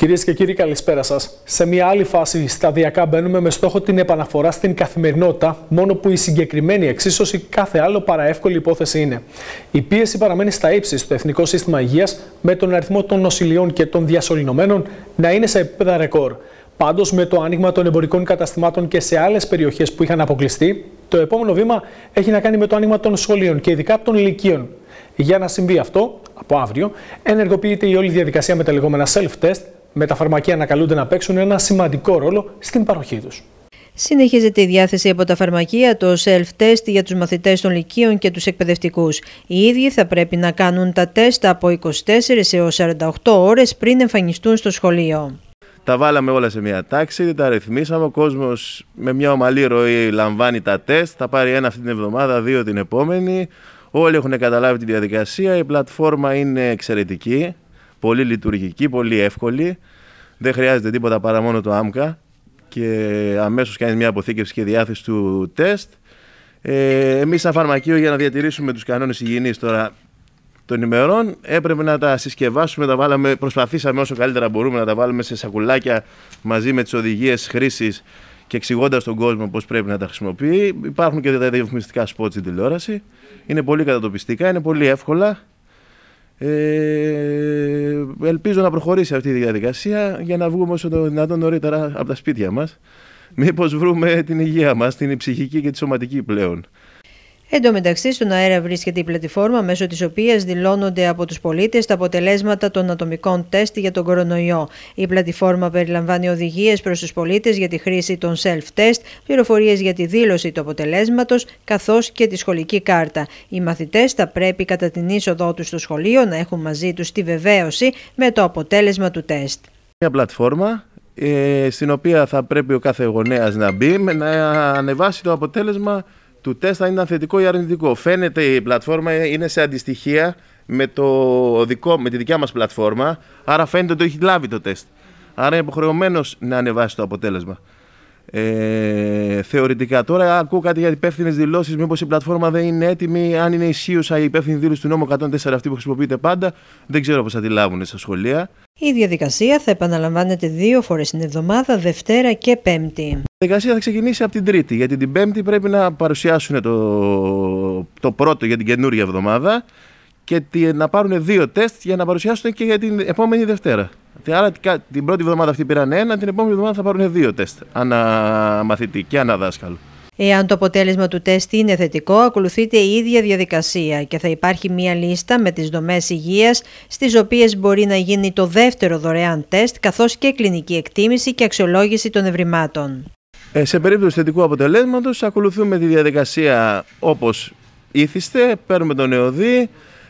Κυρίες και κύριοι, καλησπέρα σας. Σε μια άλλη φάση, σταδιακά μπαίνουμε με στόχο την επαναφορά στην καθημερινότητα, μόνο που η συγκεκριμένη εξίσωση κάθε άλλο παρά εύκολη υπόθεση είναι. Η πίεση παραμένει στα ύψη στο Εθνικό Σύστημα Υγείας, με τον αριθμό των νοσηλειών και των διασωληνωμένων να είναι σε επίπεδα ρεκόρ. Πάντως, με το άνοιγμα των εμπορικών καταστημάτων και σε άλλες περιοχές που είχαν αποκλειστεί, το επόμενο βήμα έχει να κάνει με το άνοιγμα των σχολείων και ειδικά των λυκείων. Για να συμβεί αυτό, από αύριο, ενεργοποιείται η όλη διαδικασία με τα λεγόμενα self-test, με τα φαρμακεία να καλούνται να παίξουν ένα σημαντικό ρόλο στην παροχή τους. Συνεχίζεται η διάθεση από τα φαρμακεία το self-test για τους μαθητές των λυκείων και τους εκπαιδευτικούς. Οι ίδιοι θα πρέπει να κάνουν τα τεστ από 24 έως 48 ώρες πριν εμφανιστούν στο σχολείο. Τα βάλαμε όλα σε μια τάξη, τα ρυθμίσαμε. Ο κόσμος με μια ομαλή ροή λαμβάνει τα τεστ. Θα πάρει ένα αυτή την εβδομάδα, 2 την επόμενη. Όλοι έχουν καταλάβει τη διαδικασία. Η πλατφόρμα είναι εξαιρετική, πολύ λειτουργική, πολύ εύκολη. Δεν χρειάζεται τίποτα παρά μόνο το άμκα και αμέσως κάνει μια αποθήκευση και διάθεση του τεστ. Εμείς σαν φαρμακείο, για να διατηρήσουμε τους κανόνες υγιεινής τώρα των ημερών, έπρεπε να τα συσκευάσουμε, προσπαθήσαμε όσο καλύτερα μπορούμε να τα βάλουμε σε σακουλάκια μαζί με τις οδηγίες χρήσης και εξηγώντας τον κόσμο πώς πρέπει να τα χρησιμοποιεί. Υπάρχουν και τα διαφημιστικά σποτ στην τηλεόραση. Είναι πολύ κατατοπιστικά, είναι πολύ εύκολα. Ελπίζω να προχωρήσει αυτή η διαδικασία για να βγούμε όσο το δυνατόν νωρίτερα από τα σπίτια μας. Μήπως βρούμε την υγεία μας, την ψυχική και τη σωματική πλέον. Εν τω μεταξύ, στον αέρα βρίσκεται η πλατφόρμα μέσω της οποίας δηλώνονται από τους πολίτες τα αποτελέσματα των ατομικών τεστ για τον κορονοϊό. Η πλατφόρμα περιλαμβάνει οδηγίες προς τους πολίτες για τη χρήση των self-test, πληροφορίες για τη δήλωση του αποτελέσματος, καθώς και τη σχολική κάρτα. Οι μαθητές θα πρέπει κατά την είσοδό τους στο σχολείο να έχουν μαζί τους τη βεβαίωση με το αποτέλεσμα του τεστ. Μια πλατφόρμα στην οποία θα πρέπει ο κάθε γονέας να μπει, να ανεβάσει το αποτέλεσμα του τεστ, αν ήταν θετικό ή αρνητικό. Φαίνεται η πλατφόρμα είναι σε αντιστοιχεία με τη δικιά μας πλατφόρμα, άρα φαίνεται ότι έχει λάβει το τεστ. Άρα είναι υποχρεωμένος να ανεβάσει το αποτέλεσμα. Θεωρητικά τώρα ακούω κάτι για υπεύθυνες δηλώσεις, μήπως η πλατφόρμα δεν είναι έτοιμη, αν είναι ισχύουσα η υπεύθυνη δήλωση του νόμου 104 αυτή που χρησιμοποιείται πάντα, δεν ξέρω πώς θα τη λάβουν στα σχολεία. Η διαδικασία θα επαναλαμβάνεται 2 φορές την εβδομάδα, Δευτέρα και Πέμπτη. Η διαδικασία θα ξεκινήσει από την Τρίτη, γιατί την Πέμπτη πρέπει να παρουσιάσουν το πρώτο για την καινούργια εβδομάδα και να πάρουν 2 τεστ για να παρουσιάσουν και για την επόμενη Δευτέρα. Άρα την πρώτη εβδομάδα αυτή πήραν 1, την επόμενη εβδομάδα θα πάρουν 2 τεστ, ανά μαθητή και ανά δάσκαλο. Εάν το αποτέλεσμα του τεστ είναι θετικό, ακολουθείται η ίδια διαδικασία και θα υπάρχει μία λίστα με τις δομές υγείας, στις οποίες μπορεί να γίνει το δεύτερο δωρεάν τεστ, καθώς και κλινική εκτίμηση και αξιολόγηση των ευρημάτων. Σε περίπτωση θετικού αποτελέσματος, ακολουθούμε τη διαδικασία όπως ήθιστε, παίρνουμε τον νεοδί,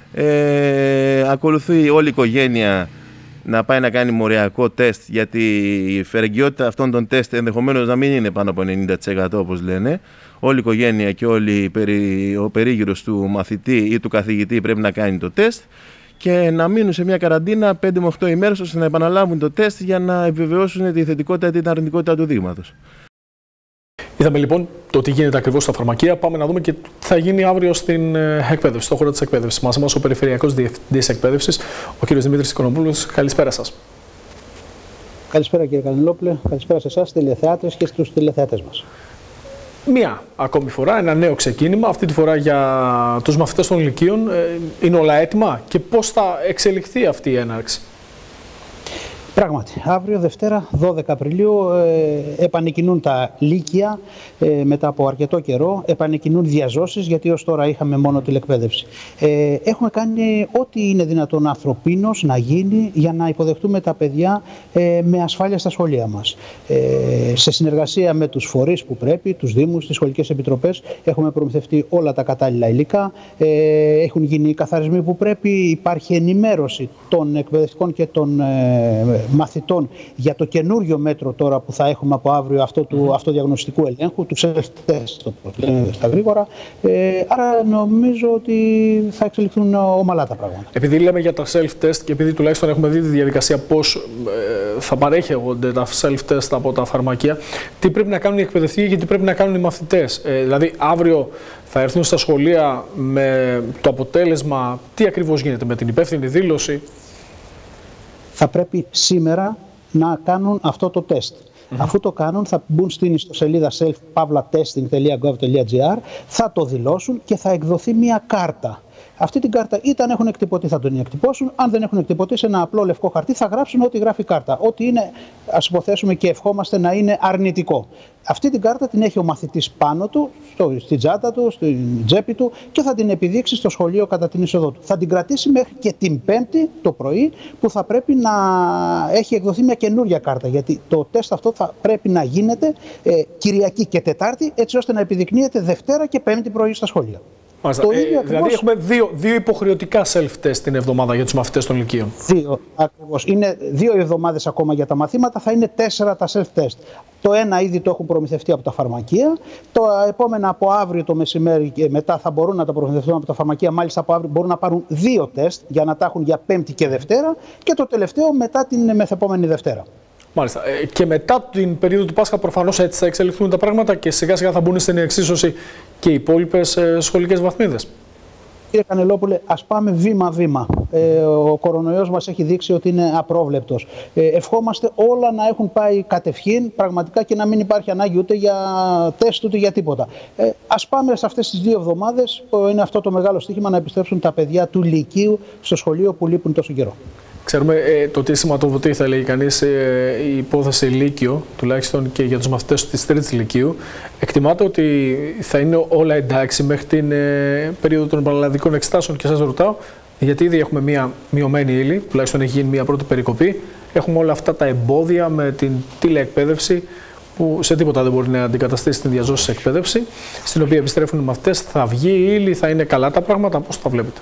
ακολουθεί όλη η οικογένεια να πάει να κάνει μοριακό τεστ, γιατί η φερεγγιότητα αυτών των τεστ ενδεχομένως να μην είναι πάνω από 90% όπως λένε. Όλη η οικογένεια και ο περίγυρος του μαθητή ή του καθηγητή πρέπει να κάνει το τεστ και να μείνουν σε μια καραντίνα 5 με 8 ημέρες ώστε να επαναλάβουν το τεστ για να επιβεβαιώσουν τη θετικότητα ή την αρνητικότητα του δείγματος. Είδαμε λοιπόν το τι γίνεται ακριβώς στα φαρμακεία. Πάμε να δούμε και τι θα γίνει αύριο στην εκπαίδευση, στον χώρο της εκπαίδευσης. Μαζί μας ο Περιφερειακός Διευθυντής Εκπαίδευσης, ο κ. Δημήτρης Οικονομόπουλος. Καλησπέρα σας. Καλησπέρα κύριε Κανελόπουλε, καλησπέρα σε εσάς, τηλεθεάτες και στους τηλεθεάτες μας. Μία ακόμη φορά, ένα νέο ξεκίνημα, αυτή τη φορά για τους μαθητές των λυκείων. Είναι όλα έτοιμα και πώς θα εξελιχθεί αυτή η έναρξη? Πράγματι, αύριο Δευτέρα 12 Απριλίου επανεκκινούν τα λύκεια μετά από αρκετό καιρό, επανεκκινούν διαζώσεις γιατί ως τώρα είχαμε μόνο τηλεκπαίδευση. Έχουμε κάνει ό,τι είναι δυνατόν ανθρωπίνως να γίνει για να υποδεχτούμε τα παιδιά με ασφάλεια στα σχολεία μας. Σε συνεργασία με τους φορείς που πρέπει, τους δήμους, τις σχολικές επιτροπές, έχουμε προμηθευτεί όλα τα κατάλληλα υλικά, έχουν γίνει οι καθαρισμοί που πρέπει, υπάρχει ενημέρωση των εκπαιδευτικών και των μαθητών για το καινούριο μέτρο τώρα που θα έχουμε από αύριο, αυτό του αυτοδιαγνωστικού ελέγχου, του self-test, στα γρήγορα. Άρα νομίζω ότι θα εξελιχθούν ομαλά τα πράγματα. Επειδή λέμε για τα self-test και επειδή τουλάχιστον έχουμε δει τη διαδικασία πώς θα παρέχονται τα self-test από τα φαρμακεία, τι πρέπει να κάνουν οι εκπαιδευτικοί και τι πρέπει να κάνουν οι μαθητές? Δηλαδή αύριο θα έρθουν στα σχολεία με το αποτέλεσμα, τι ακριβώς γίνεται με την υπεύθυνη δήλωση? Θα πρέπει σήμερα να κάνουν αυτό το τεστ. Αφού το κάνουν, θα μπουν στην ιστοσελίδα self-testing.gov.gr, θα το δηλώσουν και θα εκδοθεί μια κάρτα. Αυτή την κάρτα, είτε αν έχουν εκτυπωτή θα την εκτυπώσουν, αν δεν έχουν εκτυπωτή, σε ένα απλό λευκό χαρτί θα γράψουν ό,τι γράφει η κάρτα. Ό,τι είναι, ας υποθέσουμε και ευχόμαστε να είναι αρνητικό. Αυτή την κάρτα την έχει ο μαθητής πάνω του, στην τσάντα του, στην τσέπη του και θα την επιδείξει στο σχολείο κατά την είσοδό του. Θα την κρατήσει μέχρι και την Πέμπτη το πρωί που θα πρέπει να έχει εκδοθεί μια καινούρια κάρτα. Γιατί το τεστ αυτό θα πρέπει να γίνεται Κυριακή και Τετάρτη, έτσι ώστε να επιδεικνύεται Δευτέρα και Πέμπτη πρωί στα σχολεία. Δηλαδή έχουμε δύο υποχρεωτικά self-test την εβδομάδα για τους μαθητές των λυκείων. Δύο, ακριβώς. Είναι 2 εβδομάδες ακόμα για τα μαθήματα, θα είναι 4 τα self-test. Το ένα ήδη το έχουν προμηθευτεί από τα φαρμακεία. Το επόμενα από αύριο το μεσημέρι και μετά θα μπορούν να τα προμηθευτούν από τα φαρμακεία. Μάλιστα από αύριο μπορούν να πάρουν 2 τεστ για να τα έχουν για Πέμπτη και Δευτέρα. Και το τελευταίο μετά την μεθεπόμενη Δευτέρα. Μάλιστα. Και μετά την περίοδο του Πάσχα προφανώς έτσι θα εξελιχθούν τα πράγματα και σιγά σιγά θα μπουν στην εξίσωση και οι υπόλοιπες σχολικές βαθμίδες. Κύριε Κανελόπουλε, ας πάμε βήμα-βήμα. Ο κορονοϊός μας έχει δείξει ότι είναι απρόβλεπτος. Ευχόμαστε όλα να έχουν πάει κατευχήν, πραγματικά, και να μην υπάρχει ανάγκη ούτε για τεστ ούτε για τίποτα. Ας πάμε σε αυτές τις 2 εβδομάδες, που είναι αυτό το μεγάλο στοίχημα, να επιστρέψουν τα παιδιά του Λυκείου στο σχολείο που λείπουν τόσο καιρό. Ξέρουμε το τι σηματοδοτεί, θα λέει κανείς, η υπόθεση Λύκειο, τουλάχιστον και για τους μαθητές της 3ης Λυκείου. Εκτιμάται ότι θα είναι όλα εντάξει μέχρι την περίοδο των πανελλαδικών εξετάσεων και σας ρωτάω, γιατί ήδη έχουμε μία μειωμένη ύλη, τουλάχιστον έχει γίνει μία πρώτη περικοπή. Έχουμε όλα αυτά τα εμπόδια με την τηλεεκπαίδευση, που σε τίποτα δεν μπορεί να αντικαταστήσει την διαζώσια εκπαίδευση, στην οποία επιστρέφουν οι μαθητές. Θα βγει η ύλη, θα είναι καλά τα πράγματα, πώς τα βλέπετε?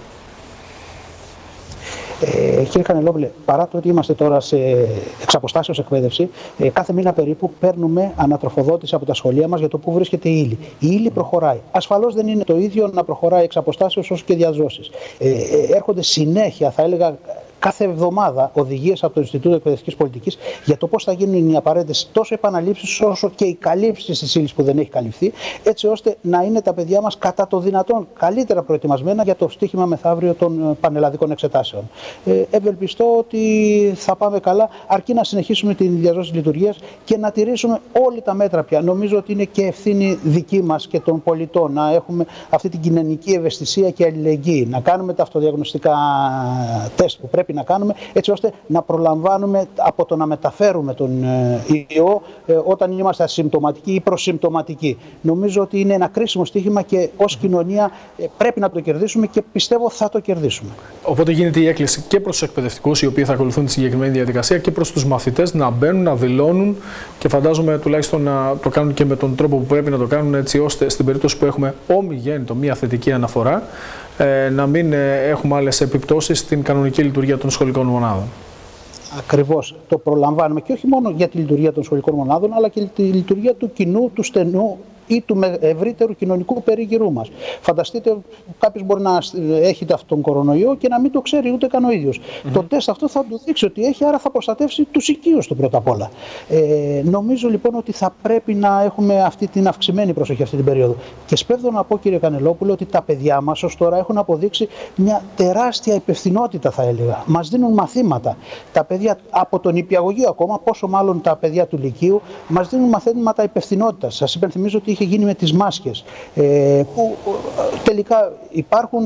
Κύριε Κανελόπουλε, παρά το ότι είμαστε τώρα σε εξαποστάσεως εκπαίδευση, κάθε μήνα περίπου παίρνουμε ανατροφοδότηση από τα σχολεία μας για το πού βρίσκεται η ύλη. Η ύλη προχωράει. Ασφαλώς δεν είναι το ίδιο να προχωράει εξαποστάσεως όσο και διαζώσεις. Έρχονται συνέχεια, θα έλεγα, κάθε εβδομάδα οδηγίες από το Ινστιτούτο Εκπαιδευτικής Πολιτικής για το πώς θα γίνουν οι απαραίτητες τόσο επαναλήψεις όσο και οι καλύψεις της ύλης που δεν έχει καλυφθεί, έτσι ώστε να είναι τα παιδιά μας κατά το δυνατόν καλύτερα προετοιμασμένα για το στοίχημα μεθαύριο των πανελλαδικών εξετάσεων. Ευελπιστώ ότι θα πάμε καλά, αρκεί να συνεχίσουμε την διαζώση λειτουργίας και να τηρήσουμε όλοι τα μέτρα πια. Νομίζω ότι είναι και ευθύνη δική μας και των πολιτών να έχουμε αυτή την κοινωνική ευαισθησία και αλληλεγγύη, να κάνουμε τα αυτοδιαγνωστικά τεστ που πρέπει να κάνουμε, έτσι ώστε να προλαμβάνουμε από το να μεταφέρουμε τον ιό όταν είμαστε ασυμπτωματικοί ή προσυμπτωματικοί. Νομίζω ότι είναι ένα κρίσιμο στοίχημα και ως κοινωνία πρέπει να το κερδίσουμε και πιστεύω θα το κερδίσουμε. Οπότε γίνεται η έκκληση και προς τους εκπαιδευτικούς, οι οποίοι θα ακολουθούν τη συγκεκριμένη διαδικασία, και προς τους μαθητές να μπαίνουν, να δηλώνουν, και φαντάζομαι τουλάχιστον να το κάνουν και με τον τρόπο που πρέπει να το κάνουν, έτσι ώστε στην περίπτωση που έχουμε ομιγέννητο μία θετική αναφορά, να μην έχουμε άλλες επιπτώσεις στην κανονική λειτουργία των σχολικών μονάδων. Ακριβώς. Το προλαμβάνουμε και όχι μόνο για τη λειτουργία των σχολικών μονάδων, αλλά και τη λειτουργία του κοινού, του στενού ή του ευρύτερου κοινωνικού περίγυρού μας. Φανταστείτε, κάποιος μπορεί να έχει τον κορονοϊό και να μην το ξέρει ούτε καν ο ίδιος. Το τεστ αυτό θα του δείξει ότι έχει, άρα θα προστατεύσει τους οικείους του πρώτα απ' όλα. Νομίζω λοιπόν ότι θα πρέπει να έχουμε αυτή την αυξημένη προσοχή αυτή την περίοδο. Και σπέβδω να πω, κύριε Κανελόπουλο, ότι τα παιδιά μας ως τώρα έχουν αποδείξει μια τεράστια υπευθυνότητα, θα έλεγα. Μας δίνουν μαθήματα. Τα παιδιά από τον νηπιαγωγείο ακόμα, πόσο μάλλον τα παιδιά του Λυκείου, μας δίνουν μαθήματα υπευθυνότητας. Σας υπενθυμίζω ότι είχε γίνει με τις μάσκες, που τελικά υπάρχουν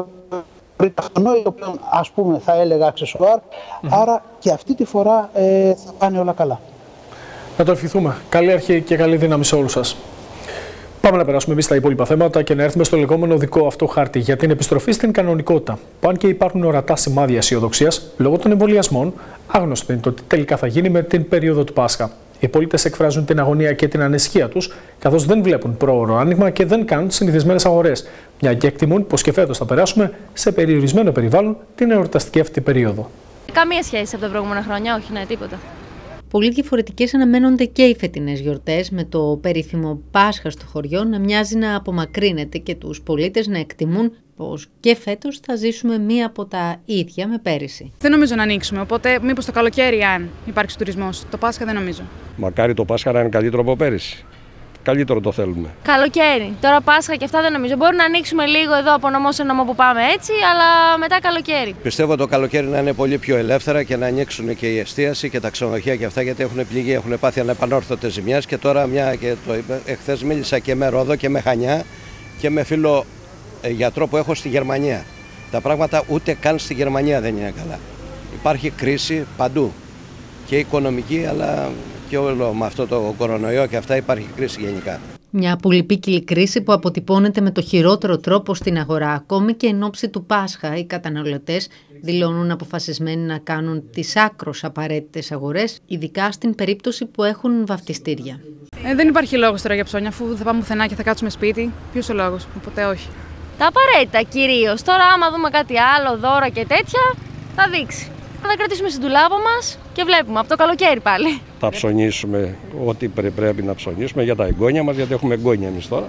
αυτονόητο, ας πούμε, θα έλεγα αξεσουάρ, άρα και αυτή τη φορά θα πάνε όλα καλά. Να το ευχηθούμε. Καλή αρχή και καλή δύναμη σε όλους σας. Πάμε να περάσουμε εμείς στα υπόλοιπα θέματα και να έρθουμε στο λεγόμενο δικό αυτό χάρτη για την επιστροφή στην κανονικότητα. Που αν και υπάρχουν ορατά σημάδια αισιοδοξίας, λόγω των εμβολιασμών, άγνωστο είναι το τι τελικά θα γίνει με την περίοδο του Πάσχα. Οι πολίτες εκφράζουν την αγωνία και την ανησυχία τους, καθώς δεν βλέπουν πρόωρο άνοιγμα και δεν κάνουν τις συνηθισμένες αγορές. Μια και εκτιμούν πως και φέτος θα περάσουμε σε περιορισμένο περιβάλλον την εορταστική αυτή περίοδο. Καμία σχέση από τα προηγούμενα χρόνια, όχι, ναι, τίποτα. Πολύ διαφορετικές αναμένονται και οι φετινές γιορτές, με το περίφημο Πάσχα στο χωριό να μοιάζει να απομακρύνεται και τους πολίτες να εκτιμούν πως και φέτος θα ζήσουμε μία από τα ίδια με πέρυσι. Δεν νομίζω να ανοίξουμε, οπότε μήπως το καλοκαίρι, αν υπάρξει τουρισμός. Το Πάσχα δεν νομίζω. Μακάρι το Πάσχα να είναι καλύτερο από πέρυσι. καλύτερο το θέλουμε. Καλοκαίρι. Τώρα Πάσχα και αυτά δεν νομίζω. Μπορεί να ανοίξουμε λίγο εδώ από νομό σε νομό που πάμε έτσι, αλλά μετά καλοκαίρι. Πιστεύω το καλοκαίρι να είναι πολύ πιο ελεύθερα και να ανοίξουν και η εστίαση και τα ξενοδοχεία και αυτά, γιατί έχουν πληγεί, έχουν πάθει ανεπανόρθωτες ζημιές. Και τώρα, μια και το είπα, εχθές μίλησα και με Ρόδο και με Χανιά και με φίλο γιατρό που έχω στη Γερμανία. Τα πράγματα ούτε καν στη Γερμανία δεν είναι καλά. Υπάρχει κρίση παντού. Και οικονομική, αλλά και όλο με αυτό το κορονοϊό και αυτά υπάρχει κρίση γενικά. Μια πολυπίκυλη κρίση που αποτυπώνεται με το χειρότερο τρόπο στην αγορά. Ακόμη και εν ώψη του Πάσχα, οι καταναλωτές δηλώνουν αποφασισμένοι να κάνουν τις άκρως απαραίτητες αγορές, ειδικά στην περίπτωση που έχουν βαφτιστήρια. Δεν υπάρχει λόγος τώρα για ψώνια, αφού δεν θα πάμε πουθενά και θα κάτσουμε σπίτι. Ποιος ο λόγος, οπότε όχι. Τα απαραίτητα κυρίως. Τώρα, άμα δούμε κάτι άλλο, δώρα και τέτοια, θα δείξει. Θα κρατήσουμε στην τουλάπα μας και βλέπουμε από το καλοκαίρι πάλι. Θα ψωνίσουμε ό,τι πρέπει να ψωνίσουμε για τα εγγόνια μας, γιατί έχουμε εγγόνια εμείς τώρα.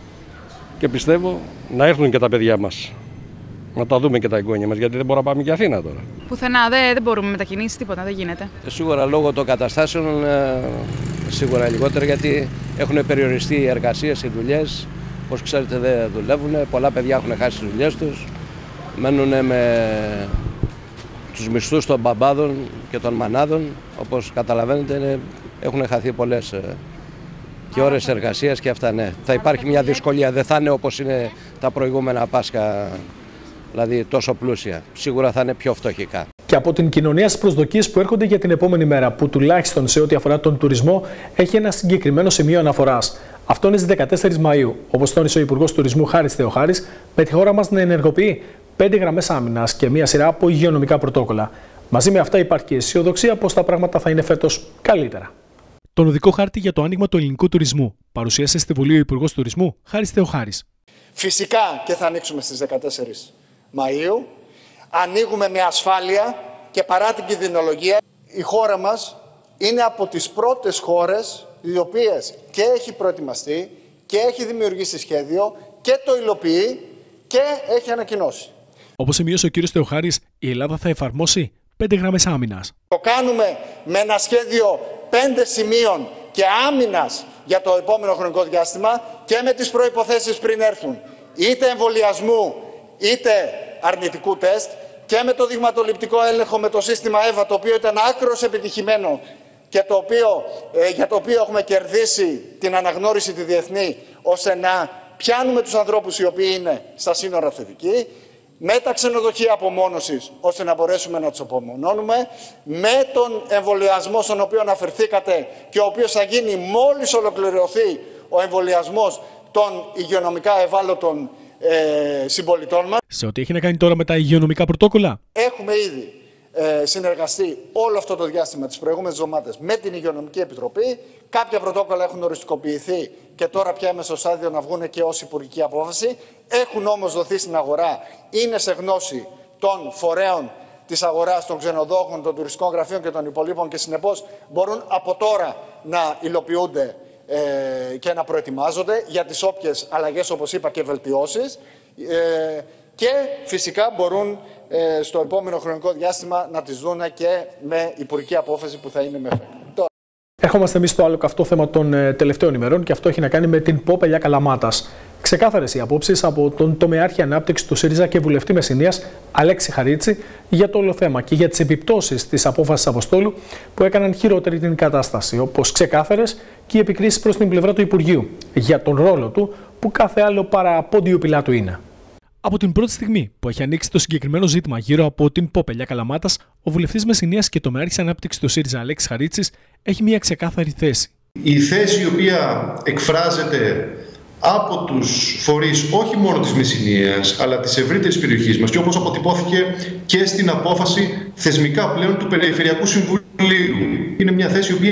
Και πιστεύω να έρθουν και τα παιδιά μας. Να τα δούμε και τα εγγόνια μας, γιατί δεν μπορούμε να πάμε και Αθήνα τώρα. Πουθενά, δεν μπορούμε μετακινήσεις, τίποτα, δεν γίνεται. Σίγουρα λόγω των καταστάσεων, σίγουρα λιγότερο, γιατί έχουν περιοριστεί οι εργασίες, οι δουλειές. Όπως ξέρετε δεν δουλεύουν, πολλά παιδιά έχουν χάσει τις δουλειές τους. Μένουν με τους μισθούς των μπαμπάδων και των μανάδων, όπως καταλαβαίνετε έχουν χαθεί πολλές και ώρες εργασίας και αυτά, ναι. Θα υπάρχει μια δυσκολία, δεν θα είναι όπως είναι τα προηγούμενα Πάσχα, δηλαδή τόσο πλούσια. Σίγουρα θα είναι πιο φτωχικά. Και από την κοινωνία στις προσδοκίες που έρχονται για την επόμενη μέρα, που τουλάχιστον σε ό,τι αφορά τον τουρισμό έχει ένα συγκεκριμένο σημείο αναφοράς. Αυτό είναι στις 14 Μαΐου, όπως τόνισε ο Υπουργός Τουρισμού Χάρης Θεοχάρης, με τη χώρα μας να ενεργοποιεί 5 γραμμές άμυνας και μια σειρά από υγειονομικά πρωτόκολλα. Μαζί με αυτά υπάρχει και αισιοδοξία πως τα πράγματα θα είναι φέτος καλύτερα. Τον οδικό χάρτη για το άνοιγμα του ελληνικού τουρισμού παρουσίασε στη Βουλή ο Υπουργός Τουρισμού Χάρης Θεοχάρης. Φυσικά και θα ανοίξουμε στις 14 Μαΐου. Ανοίγουμε με ασφάλεια και παρά την κινδυνολογία. Η χώρα μας είναι από τις πρώτες χώρες οι οποίες και έχει προετοιμαστεί και έχει δημιουργήσει σχέδιο και το υλοποιεί και έχει ανακοινώσει. Όπως σημείωσε ο κ. Θεοχάρης, η Ελλάδα θα εφαρμόσει 5 γραμμές άμυνας. Το κάνουμε με ένα σχέδιο 5 σημείων και άμυνας για το επόμενο χρονικό διάστημα και με τις προϋποθέσεις πριν έρθουν, είτε εμβολιασμού είτε αρνητικού τεστ, και με το δειγματοληπτικό έλεγχο με το σύστημα ΕΒΑ, το οποίο ήταν άκρως επιτυχημένο και για το οποίο έχουμε κερδίσει την αναγνώριση τη διεθνή, ώστε να πιάνουμε τους ανθρώπους οι οποίοι είναι στα σύνορα θετικοί, με τα ξενοδοχεία απομόνωσης, ώστε να μπορέσουμε να τους απομονώνουμε, με τον εμβολιασμό στον οποίο αναφερθήκατε και ο οποίος θα γίνει μόλις ολοκληρωθεί ο εμβολιασμός των υγειονομικά ευάλωτων συμπολιτών μας. Σε ό,τι έχει να κάνει τώρα με τα υγειονομικά πρωτόκολλα, έχουμε ήδη συνεργαστεί όλο αυτό το διάστημα, τις προηγούμενες εβδομάδες, με την Υγειονομική Επιτροπή. Κάποια πρωτόκολλα έχουν οριστικοποιηθεί και τώρα πια είμαι στο στάδιο να βγουν και ως υπουργική απόφαση. Έχουν όμως δοθεί στην αγορά, είναι σε γνώση των φορέων της αγοράς, των ξενοδόχων, των τουριστικών γραφείων και των υπολείπων, και συνεπώς μπορούν από τώρα να υλοποιούνται και να προετοιμάζονται για τις όποιες αλλαγές, όπως είπα, και βελτιώσεις, και φυσικά μπορούν στο επόμενο χρονικό διάστημα να τις δούνε και με υπουργική απόφαση που θα είναι μέχρι. Ερχόμαστε εμείς στο άλλο καυτό θέμα των τελευταίων ημερών, και αυτό έχει να κάνει με την Πόπελια Καλαμάτας. Ξεκάθαρες οι απόψεις από τον τομεάρχη ανάπτυξη του ΣΥΡΙΖΑ και βουλευτή Μεσσηνίας Αλέξη Χαρίτση για το όλο θέμα και για τις επιπτώσεις της απόφασης Αποστόλου που έκαναν χειρότερη την κατάσταση, όπως ξεκάθαρες και οι επικρίσεις προς την πλευρά του Υπουργείου για τον ρόλο του, που κάθε άλλο παρά πόντιο πιλάτου είναι. Από την πρώτη στιγμή που έχει ανοίξει το συγκεκριμένο ζήτημα γύρω από την Πόπελια Καλαμάτας, ο βουλευτής Μεσσηνίας και τομεάρχης ανάπτυξης του ΣΥΡΙΖΑ Αλέξης Χαρίτσης έχει μια ξεκάθαρη θέση. Η θέση η οποία εκφράζεται από τους φορείς όχι μόνο της Μεσσηνίας αλλά της ευρύτερης περιοχής μας, και όπως αποτυπώθηκε και στην απόφαση θεσμικά πλέον του Περιφερειακού Συμβουλίου, είναι μια θέση η οποία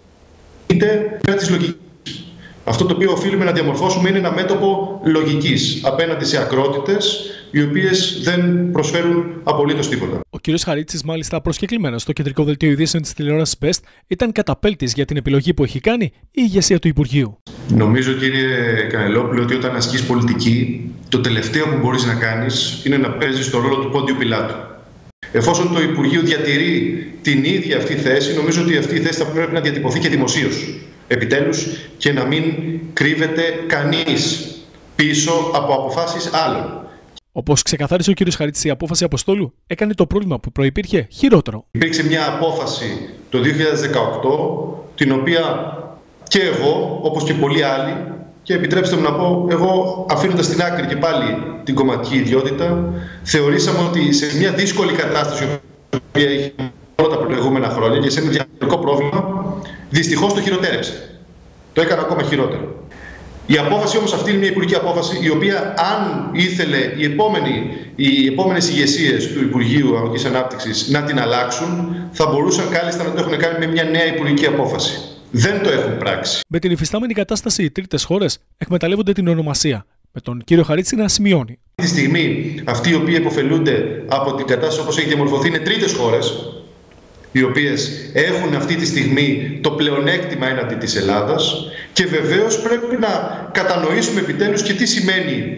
κινείται πέρα της λογικής. Αυτό το οποίο οφείλουμε να διαμορφώσουμε είναι ένα μέτωπο λογικής απέναντι σε ακρότητες οι οποίες δεν προσφέρουν απολύτως τίποτα. Ο κ. Χαρίτσης, μάλιστα προσκεκλημένος στο κεντρικό δελτίο ειδήσεων της τηλεόρασης Best, ήταν καταπέλτης για την επιλογή που έχει κάνει η ηγεσία του Υπουργείου. Νομίζω, κύριε Κανελόπουλο, ότι όταν ασκείς πολιτική, το τελευταίο που μπορείς να κάνεις είναι να παίζεις το ρόλο του πόντιου πιλάτου. Εφόσον το Υπουργείο διατηρεί την ίδια αυτή θέση, νομίζω ότι αυτή η θέση θα πρέπει να διατυπωθεί και δημοσίως. επιτέλους, και να μην κρύβεται κανείς πίσω από αποφάσεις άλλων. Όπως ξεκαθάρισε ο κ. Χαρίτσης, η απόφαση Αποστόλου έκανε το πρόβλημα που προϋπήρχε χειρότερο. Υπήρξε μια απόφαση το 2018, την οποία και εγώ, όπως και πολλοί άλλοι, και επιτρέψτε μου να πω, εγώ αφήνοντας στην άκρη και πάλι την κομματική ιδιότητα, θεωρήσαμε ότι σε μια δύσκολη κατάσταση, η οποία είχε όλα τα προηγούμενα χρόνια και σε ένα διαφορετικό πρόβλημα, δυστυχώς το χειροτέρεψε. Το έκανε ακόμα χειρότερο. Η απόφαση όμως αυτή είναι μια υπουργική απόφαση, η οποία αν ήθελε οι επόμενες ηγεσίες του Υπουργείου Αγροτικής Ανάπτυξης να την αλλάξουν, θα μπορούσαν κάλλιστα να το έχουν κάνει με μια νέα υπουργική απόφαση. Δεν το έχουν πράξει. Με την υφιστάμενη κατάσταση, οι τρίτες χώρες εκμεταλλεύονται την ονομασία, με τον κύριο Χαρίτση να σημειώνει. Αυτή τη στιγμή, αυτοί οι οποίοι υποφελούνται από την κατάσταση όπως έχει διαμορφωθεί είναι τρίτες χώρες, οι οποίες έχουν αυτή τη στιγμή το πλεονέκτημα έναντι της Ελλάδας, και βεβαίως πρέπει να κατανοήσουμε επιτέλους και τι σημαίνει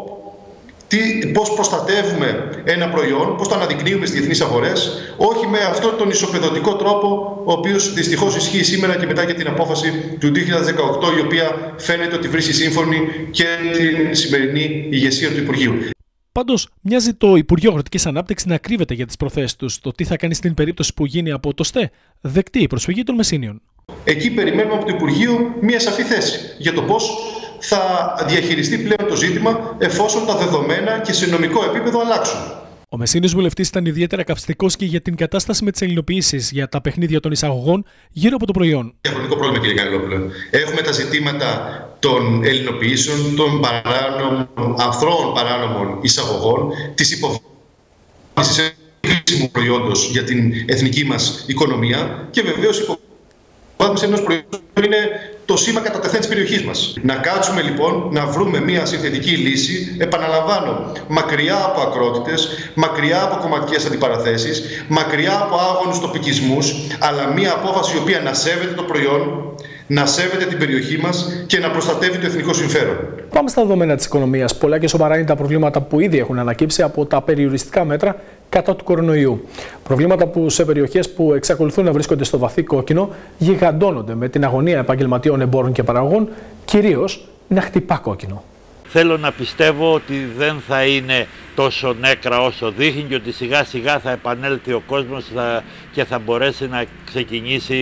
πώς προστατεύουμε ένα προϊόν, πώς το αναδεικνύουμε στις διεθνείς αγορές, όχι με αυτόν τον ισοπεδωτικό τρόπο, ο οποίος δυστυχώς ισχύει σήμερα και μετά και την απόφαση του 2018, η οποία φαίνεται ότι βρίσκει σύμφωνη και την σημερινή ηγεσία του Υπουργείου. Πάντως, μοιάζει το Υπουργείο Αγροτικής Ανάπτυξης να κρύβεται για τις προθέσεις τους το τι θα κάνει στην περίπτωση που γίνει από το ΣΤΕ δεκτή η προσφυγή των Μεσσήνιων. Εκεί περιμένουμε από το Υπουργείο μία σαφή θέση για το πώς θα διαχειριστεί πλέον το ζήτημα, εφόσον τα δεδομένα και σε νομικό επίπεδο αλλάξουν. Ο Μεσσήνιος βουλευτής ήταν ιδιαίτερα καυστικός και για την κατάσταση με τις ελληνοποιήσεις για τα παιχνίδια των εισαγωγών γύρω από το προϊόν. Διαχρονικό πρόβλημα, κύριε Κανελόπουλε. Έχουμε τα ζητήματα των ελληνοποιήσεων, των αθρώων παράνομων εισαγωγών, της υποβάθμισης χρήσιμου προϊόντος για την εθνική μας οικονομία και βεβαίως η υποβάθμιση ενός προϊόντος είναι το σήμα κατά τεθέν της περιοχής μας. Να κάτσουμε λοιπόν να βρούμε μια συνθετική λύση, επαναλαμβάνω, μακριά από ακρότητες, μακριά από κομματικές αντιπαραθέσεις, μακριά από άγωνους τοπικισμούς, αλλά μια απόφαση η οποία να σέβεται το προϊόν, να σέβεται την περιοχή μας και να προστατεύει το εθνικό συμφέρον. Πάμε στα δεδομένα της οικονομίας. Πολλά και σοβαρά είναι τα προβλήματα που ήδη έχουν ανακύψει από τα περιοριστικά μέτρα κατά του κορονοϊού. Προβλήματα που σε περιοχές που εξακολουθούν να βρίσκονται στο βαθύ κόκκινο γιγαντώνονται με την αγωνία επαγγελματιών, εμπόρων και παραγωγών, κυρίως να χτυπά κόκκινο. Θέλω να πιστεύω ότι δεν θα είναι τόσο νέκρα όσο δείχνει και ότι σιγά σιγά θα επανέλθει ο κόσμος και θα μπορέσει να ξεκινήσει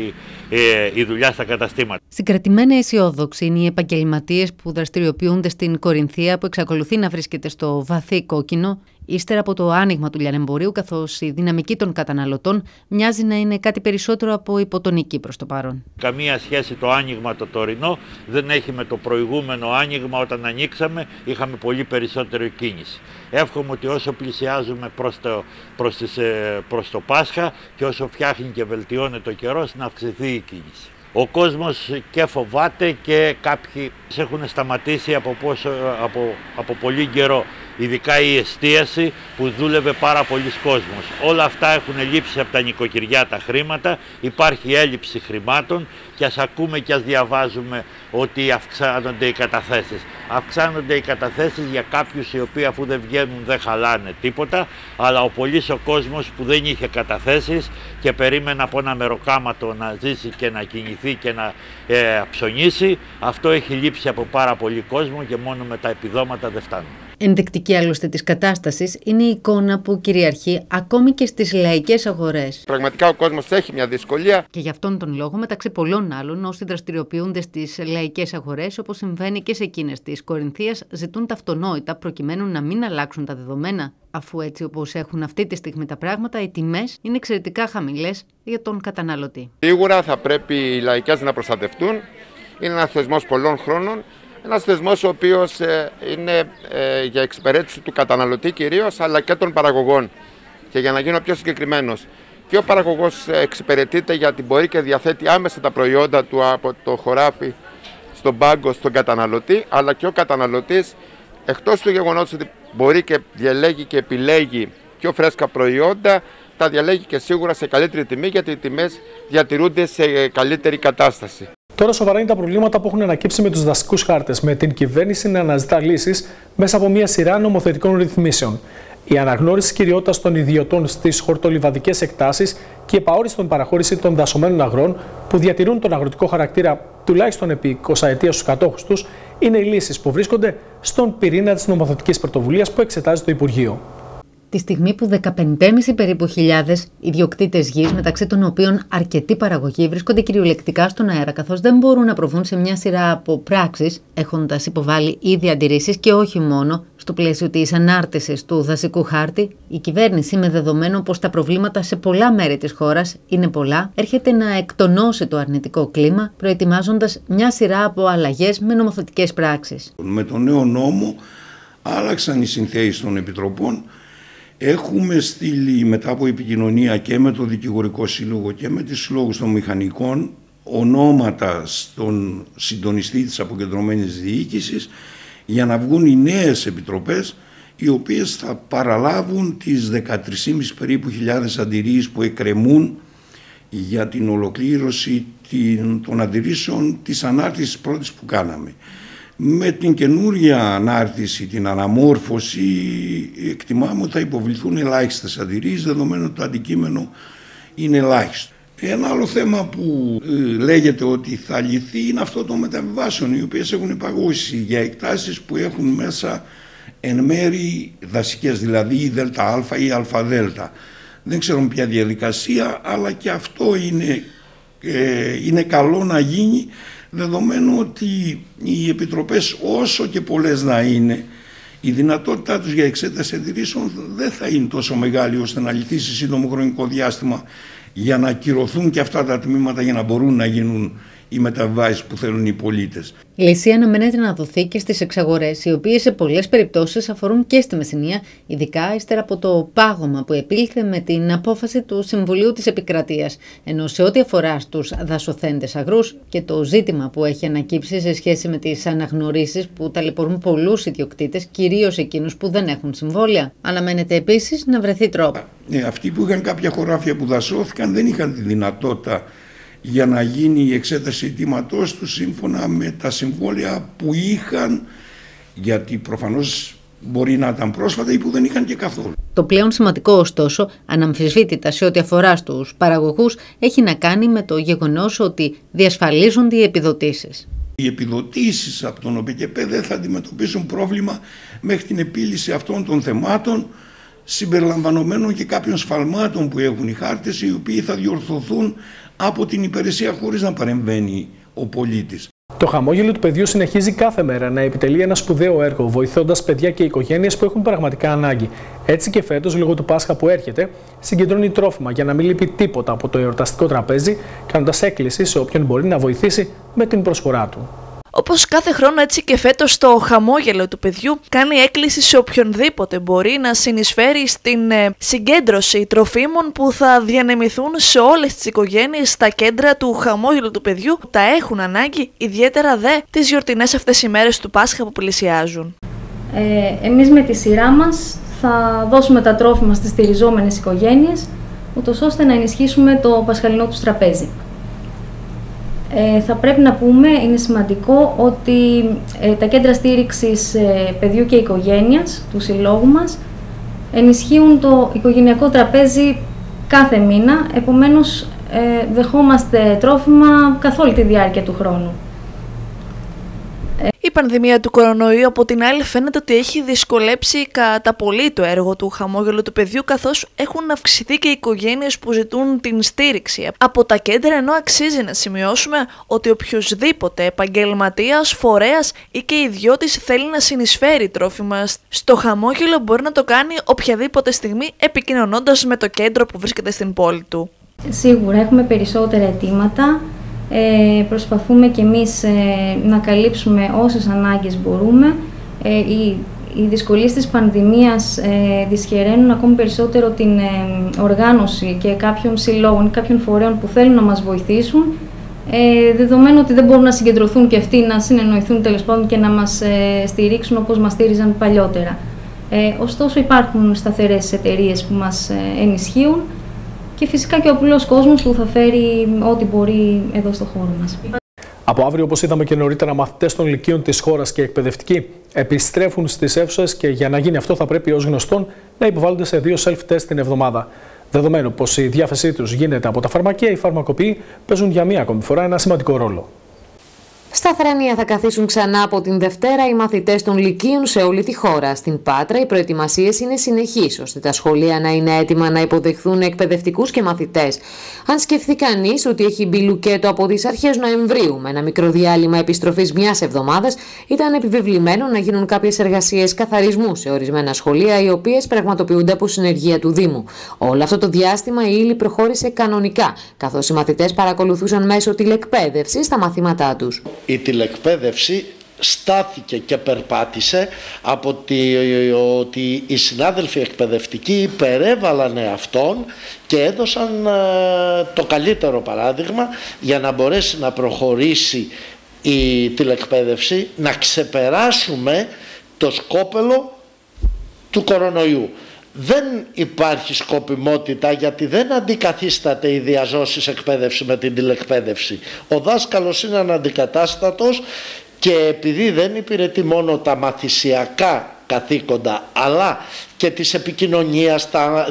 η δουλειά στα καταστήματα. Συγκρατημένα αισιόδοξοι είναι οι επαγγελματίες που δραστηριοποιούνται στην Κορινθία, που εξακολουθεί να βρίσκεται στο βαθύ κόκκινο, ύστερα από το άνοιγμα του λιανεμπορίου, καθώς η δυναμική των καταναλωτών μοιάζει να είναι κάτι περισσότερο από υποτονική προς το παρόν. Καμία σχέση το άνοιγμα το τωρινό δεν έχει με το προηγούμενο άνοιγμα. Όταν ανοίξαμε είχαμε πολύ περισσότερη κίνηση. Εύχομαι ότι όσο πλησιάζουμε προς το Πάσχα και όσο φτιάχνει και βελτιώνεται ο καιρός, να αυξηθεί η κίνηση. Ο κόσμος και φοβάται και κάποιοι έχουν σταματήσει από πολύ καιρό, ειδικά η εστίαση που δούλευε πάρα πολλοί κόσμος. Όλα αυτά έχουν λείψει από τα νοικοκυριά τα χρήματα, υπάρχει έλλειψη χρημάτων και ας ακούμε και ας διαβάζουμε ότι αυξάνονται οι καταθέσεις. Αυξάνονται οι καταθέσεις για κάποιους οι οποίοι αφού δεν βγαίνουν δεν χαλάνε τίποτα, αλλά ο πολύς ο κόσμος που δεν είχε καταθέσεις και περίμενε από ένα μεροκάματο να ζήσει και να κινηθεί και να ψωνίσει, αυτό έχει λείψει από πάρα πολύ κόσμο και μόνο με τα επιδόματα δεν φτάνουν. Ενδεικτική άλλωστε της κατάστασης είναι η εικόνα που κυριαρχεί ακόμη και στις λαϊκές αγορές. Πραγματικά ο κόσμος έχει μια δυσκολία. Και γι' αυτόν τον λόγο, μεταξύ πολλών άλλων, όσοι δραστηριοποιούνται στις λαϊκές αγορές, όπως συμβαίνει και σε εκείνες της Κορινθίας, ζητούν τα αυτονόητα προκειμένου να μην αλλάξουν τα δεδομένα. Αφού έτσι όπως έχουν αυτή τη στιγμή τα πράγματα, οι τιμές είναι εξαιρετικά χαμηλές για τον καταναλωτή. Σίγουρα θα πρέπει οι λαϊκές να προστατευτούν. Είναι ένας θεσμός πολλών χρόνων. Ένας θεσμός ο οποίος είναι για εξυπηρέτηση του καταναλωτή κυρίως, αλλά και των παραγωγών. Και για να γίνω πιο συγκεκριμένος, και ο παραγωγός εξυπηρετείται γιατί μπορεί και διαθέτει άμεσα τα προϊόντα του από το χωράφι στον πάγκο στον καταναλωτή, αλλά και ο καταναλωτής, εκτός του γεγονότος ότι μπορεί και διαλέγει και επιλέγει πιο φρέσκα προϊόντα, τα διαλέγει και σίγουρα σε καλύτερη τιμή, γιατί οι τιμές διατηρούνται σε καλύτερη κατάσταση. Τώρα σοβαρά είναι τα προβλήματα που έχουν ανακύψει με τους δασικούς χάρτες, με την κυβέρνηση να αναζητά λύσεις μέσα από μια σειρά νομοθετικών ρυθμίσεων. η αναγνώριση κυριότητας των ιδιωτών στις χορτολιβαδικές εκτάσεις και η επαόριστον παραχώρηση των δασωμένων αγρών που διατηρούν τον αγροτικό χαρακτήρα τουλάχιστον επί 20 στους κατόχους τους είναι οι λύσεις που βρίσκονται στον πυρήνα της νομοθετικής πρωτοβουλίας που εξετάζει το Υπουργείο. Τη στιγμή που 15,5 περίπου χιλιάδες ιδιοκτήτες γης, μεταξύ των οποίων αρκετοί παραγωγοί, βρίσκονται κυριολεκτικά στον αέρα, καθώς δεν μπορούν να προβούν σε μια σειρά από πράξεις, έχοντας υποβάλει ήδη αντιρρήσεις και όχι μόνο, στο πλαίσιο της ανάρτησης του δασικού χάρτη, η κυβέρνηση, με δεδομένο πως τα προβλήματα σε πολλά μέρη της χώρας είναι πολλά, έρχεται να εκτονώσει το αρνητικό κλίμα, προετοιμάζοντας μια σειρά από αλλαγές με νομοθετικές πράξεις. Με τον νέο νόμο άλλαξαν οι συνθέσεις των επιτροπών. Έχουμε στείλει μετά από επικοινωνία και με το Δικηγορικό Σύλλογο και με τις συλλόγους των μηχανικών ονόματα στον συντονιστή της αποκεντρωμένης διοίκησης για να βγουν οι νέες επιτροπές, οι οποίες θα παραλάβουν τις 13,5 περίπου χιλιάδες αντιρρήσεις που εκκρεμούν για την ολοκλήρωση των αντιρρήσεων της ανάρτησης πρώτης που κάναμε. Με την καινούρια ανάρτηση, την αναμόρφωση, εκτιμάμε ότι θα υποβληθούν ελάχιστες αντιρρήσεις, δεδομένου ότι το αντικείμενο είναι ελάχιστο. Ένα άλλο θέμα που λέγεται ότι θα λυθεί είναι αυτό των μεταβιβάσεων, οι οποίες έχουν παγώσει για εκτάσεις που έχουν μέσα εν μέρη δασικές, δηλαδή η ΔΑ ή η ΑΔ. Δεν ξέρουμε ποια διαδικασία, αλλά και αυτό είναι καλό να γίνει, δεδομένου ότι οι επιτροπές, όσο και πολλές να είναι, η δυνατότητά τους για εξέταση αντιρρήσεων δεν θα είναι τόσο μεγάλη ώστε να λυθεί σε σύντομο χρονικό διάστημα για να ακυρωθούν και αυτά τα τμήματα για να μπορούν να γίνουν οι μεταβάσεις που θέλουν οι πολίτες. Λύση αναμένεται να δοθεί και στις εξαγορές, οι οποίες σε πολλές περιπτώσεις αφορούν και στη Μεσσηνία, ειδικά ύστερα από το πάγωμα που επήλθε με την απόφαση του Συμβουλίου της Επικρατείας. Ενώ σε ό,τι αφορά στους δασοθέντες αγρούς και το ζήτημα που έχει ανακύψει σε σχέση με τις αναγνωρίσεις που ταλαιπωρούν πολλούς ιδιοκτήτες, κυρίως εκείνους που δεν έχουν συμβόλαια, αναμένεται επίσης να βρεθεί τρόπο. Αυτοί που είχαν κάποια χωράφια που δασώθηκαν δεν είχαν τη δυνατότητα για να γίνει η εξέταση αιτήματός τους σύμφωνα με τα συμβόλαια που είχαν, γιατί προφανώς μπορεί να ήταν πρόσφατα ή που δεν είχαν και καθόλου. Το πλέον σημαντικό, ωστόσο, αναμφισβήτητα σε ό,τι αφορά στους παραγωγούς, έχει να κάνει με το γεγονός ότι διασφαλίζονται οι επιδοτήσεις. Οι επιδοτήσεις από τον ΟΠΚΠ δεν θα αντιμετωπίσουν πρόβλημα μέχρι την επίλυση αυτών των θεμάτων, συμπεριλαμβανομένων και κάποιων σφαλμάτων που έχουν οι χάρτες, οι οποίοι θα διορθωθούν από την υπηρεσία χωρίς να παρεμβαίνει ο πολίτης. Το χαμόγελο του παιδιού συνεχίζει κάθε μέρα να επιτελεί ένα σπουδαίο έργο, βοηθώντας παιδιά και οικογένειες που έχουν πραγματικά ανάγκη. Έτσι και φέτος, λόγω του Πάσχα που έρχεται, συγκεντρώνει τρόφιμα για να μην λείπει τίποτα από το εορταστικό τραπέζι, κάνοντας έκκληση σε όποιον μπορεί να βοηθήσει με την προσφορά του. Όπως κάθε χρόνο, έτσι και φέτος, το χαμόγελο του παιδιού κάνει έκκληση σε οποιονδήποτε μπορεί να συνεισφέρει στην συγκέντρωση τροφίμων που θα διανεμηθούν σε όλες τις οικογένειες στα κέντρα του χαμόγελου του παιδιού που τα έχουν ανάγκη, ιδιαίτερα δε τις γιορτινές αυτές ημέρες του Πάσχα που πλησιάζουν. Εμείς με τη σειρά μας θα δώσουμε τα τρόφιμα στις στηριζόμενες οικογένειες, ούτως ώστε να ενισχύσουμε το πασχαλινό τους τραπέζι. Θα πρέπει να πούμε, είναι σημαντικό, ότι τα κέντρα στήριξης παιδιού και οικογένειας του συλλόγου μας ενισχύουν το οικογενειακό τραπέζι κάθε μήνα, επομένως δεχόμαστε τρόφιμα καθ' όλη τη διάρκεια του χρόνου. Η πανδημία του κορονοϊού, από την άλλη, φαίνεται ότι έχει δυσκολέψει κατά πολύ το έργο του χαμόγελου του παιδιού, καθώς έχουν αυξηθεί και οι οικογένειες που ζητούν την στήριξη από τα κέντρα, ενώ αξίζει να σημειώσουμε ότι οποιοσδήποτε επαγγελματίας, φορέας ή και ιδιώτης θέλει να συνεισφέρει τρόφιμα στο χαμόγελο μπορεί να το κάνει οποιαδήποτε στιγμή, επικοινωνώντας με το κέντρο που βρίσκεται στην πόλη του. Σίγουρα έχουμε περισσότερα αιτήματα. Προσπαθούμε και εμείς να καλύψουμε όσες ανάγκες μπορούμε. Οι δυσκολίες της πανδημίας δυσχεραίνουν ακόμη περισσότερο την οργάνωση και κάποιων συλλόγων, κάποιων φορέων που θέλουν να μας βοηθήσουν, δεδομένου ότι δεν μπορούν να συγκεντρωθούν και αυτοί να συνεννοηθούν τέλος πάντων και να μας στηρίξουν όπως μας στήριζαν παλιότερα. Ωστόσο υπάρχουν σταθερές εταιρείες που μας ενισχύουν και φυσικά και ο απλός κόσμος που θα φέρει ό,τι μπορεί εδώ στο χώρο μας. Από αύριο, όπως είδαμε και νωρίτερα, μαθητές των λυκείων της χώρας και εκπαιδευτικοί επιστρέφουν στις αίθουσες και για να γίνει αυτό θα πρέπει ως γνωστόν να υποβάλλονται σε 2 self-test την εβδομάδα. Δεδομένου πως η διάθεσή τους γίνεται από τα φαρμακεία, οι φαρμακοποιοί παίζουν για μία ακόμη φορά ένα σημαντικό ρόλο. Στα Θρανία θα καθίσουν ξανά από την Δευτέρα οι μαθητές των λυκείων σε όλη τη χώρα. Στην Πάτρα οι προετοιμασίες είναι συνεχείς, ώστε τα σχολεία να είναι έτοιμα να υποδεχθούν εκπαιδευτικούς και μαθητές. Αν σκεφτεί κανείς ότι έχει μπει λουκέτο από τις αρχές Νοεμβρίου, με ένα μικρό διάλειμμα επιστροφής μιας εβδομάδας, ήταν επιβεβλημένο να γίνουν κάποιες εργασίες καθαρισμού σε ορισμένα σχολεία, οι οποίες πραγματοποιούνται από συνεργεία του Δήμου. Όλο αυτό το διάστημα η ύλη προχώρησε κανονικά, καθώς οι μαθητές παρακολουθούσαν μέσω τηλεκπαίδευσης τα μαθήματά τους. Η τηλεκπαίδευση στάθηκε και περπάτησε από ότι οι συνάδελφοι εκπαιδευτικοί υπερέβαλαν αυτόν και έδωσαν το καλύτερο παράδειγμα για να μπορέσει να προχωρήσει η τηλεκπαίδευση, να ξεπεράσουμε το σκόπελο του κορονοϊού. Δεν υπάρχει σκοπιμότητα, γιατί δεν αντικαθίσταται η διαζώσης εκπαίδευση με την τηλεκπαίδευση. Ο δάσκαλος είναι αναντικατάστατος και επειδή δεν υπηρετεί μόνο τα μαθησιακά καθήκοντα, αλλά και της επικοινωνίας,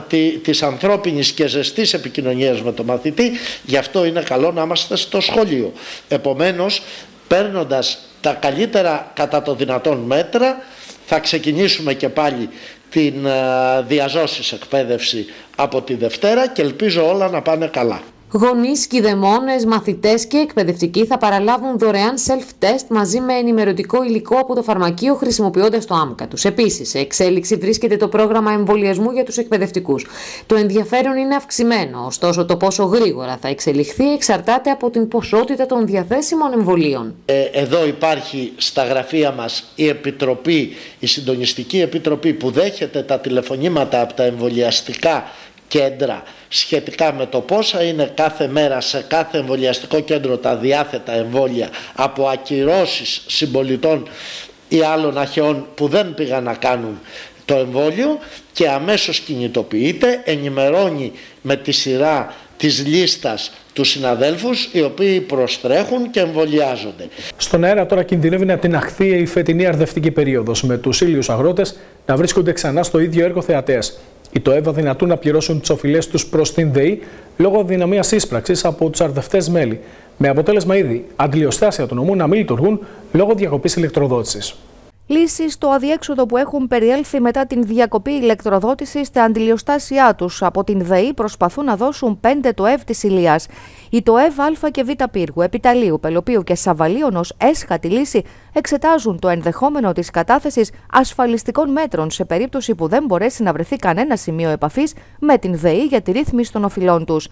της ανθρώπινης και ζεστής επικοινωνίας με τον μαθητή, γι' αυτό είναι καλό να είμαστε στο σχολείο. Επομένως, παίρνοντας τα καλύτερα κατά το δυνατόν μέτρα, θα ξεκινήσουμε και πάλι την διαζώσης εκπαίδευση από τη Δευτέρα και ελπίζω όλα να πάνε καλά. Γονείς, κηδεμόνες, μαθητές και εκπαιδευτικοί θα παραλάβουν δωρεάν self-test μαζί με ενημερωτικό υλικό από το φαρμακείο χρησιμοποιώντας το άμκα τους. Επίσης, σε εξέλιξη βρίσκεται το πρόγραμμα εμβολιασμού για τους εκπαιδευτικούς. Το ενδιαφέρον είναι αυξημένο, ωστόσο το πόσο γρήγορα θα εξελιχθεί εξαρτάται από την ποσότητα των διαθέσιμων εμβολίων. Εδώ υπάρχει στα γραφεία μας η επιτροπή, η συντονιστική επιτροπή που δέχεται τα τηλεφωνήματα από τα εμβολιαστικά κέντρα σχετικά με το πόσα είναι κάθε μέρα σε κάθε εμβολιαστικό κέντρο τα διάθετα εμβόλια από ακυρώσεις συμπολιτών ή άλλων αχαιών που δεν πήγαν να κάνουν το εμβόλιο, και αμέσως κινητοποιείται, ενημερώνει με τη σειρά της λίστας τους συναδέλφους οι οποίοι προστρέχουν και εμβολιάζονται. Στον αέρα τώρα κινδυνεύει να τιναχθεί η φετινή αρδευτική περίοδος, με τους ήλιους αγρότες να βρίσκονται ξανά στο ίδιο έργο θεατές. Οι ΤΟΕΒ αδυνατούν να πληρώσουν τις οφειλές τους προς την ΔΕΗ λόγω αδυναμίας ίσπραξης από τους αρδευτές μέλη, με αποτέλεσμα ήδη αντιλιοστάσια του νομού να μην λειτουργούν λόγω διακοπής ηλεκτροδότησης. Λύσεις στο αδιέξοδο που έχουν περιέλθει μετά την διακοπή ηλεκτροδότησης στα αντιλιοστάσια τους από την ΔΕΗ προσπαθούν να δώσουν 5 ΤΟΕΒ της Ηλίας. Οι ΤΟΕΒ Α και Β Πύργου, Επιταλείου, Πελοπίου και Σαββαλίων ως έσχατη λύση εξετάζουν το ενδεχόμενο της κατάθεσης ασφαλιστικών μέτρων σε περίπτωση που δεν μπορέσει να βρεθεί κανένα σημείο επαφής με την ΔΕΗ για τη ρύθμιση των οφειλών τους.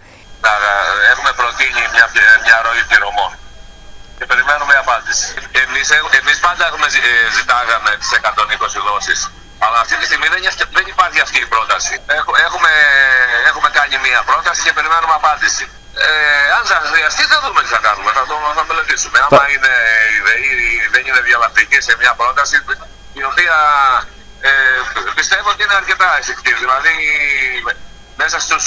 Έχουμε προτείνει μια ροή πληρωμών και περιμένουμε απάντηση. Εμείς πάντα ζητάγαμε τις 120 δόσεις, αλλά αυτή τη στιγμή δεν υπάρχει αυτή η πρόταση. Έχουμε κάνει μια πρόταση και περιμένουμε απάντηση. Αν θα χρειαστεί θα δούμε τι θα κάνουμε, θα μελετήσουμε. Άμα είναι η ΔΕΗ δεν είναι διαλλακτική σε μια πρόταση η οποία πιστεύω ότι είναι αρκετά εφικτή. Δηλαδή μέσα στους